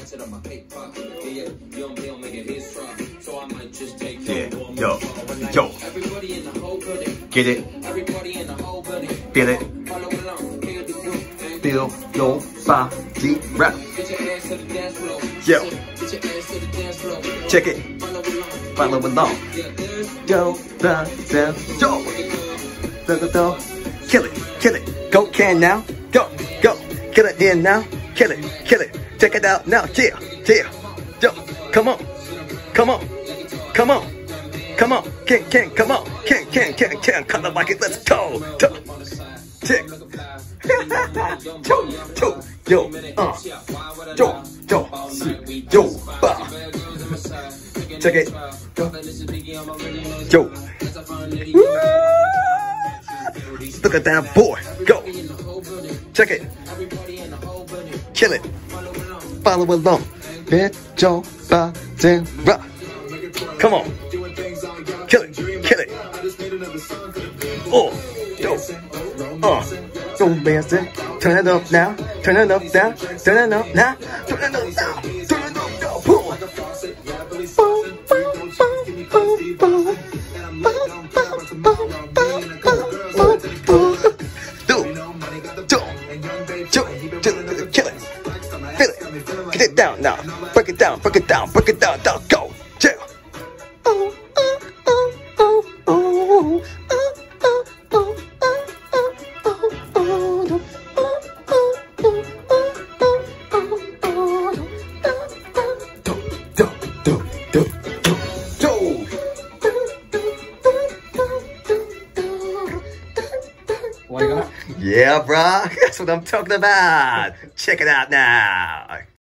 Yeah, yo, yo. Get it? Feel it? Feel your body rap. Yo. Check it. Follow along. Yo, yo. Kill it, kill it. Go can now. Go, go. Kill it in now. Kill it, kill it. Check it out now. Yeah, yeah. Yo, come on. Come on. Come on. Come on. Can, come on. Can. Cut the bucket. Let's go. Tick. Yo, yo, ba. Check it. Yo. Look at that boy. Go. Check it. Kill it. Follow along. Bet your body rock. Come on. Kill it. Kill it. Oh. Yo. So dancing. Turn it up now. Turn it up now. Turn it up now. Turn it up now. Turn it up now. Boom. Kill it. Feel it. Get it down now. Break it down. Break it down. Break it down. Down. Go. Yeah. Yeah, bro. That's what I'm talking about. Check it out now.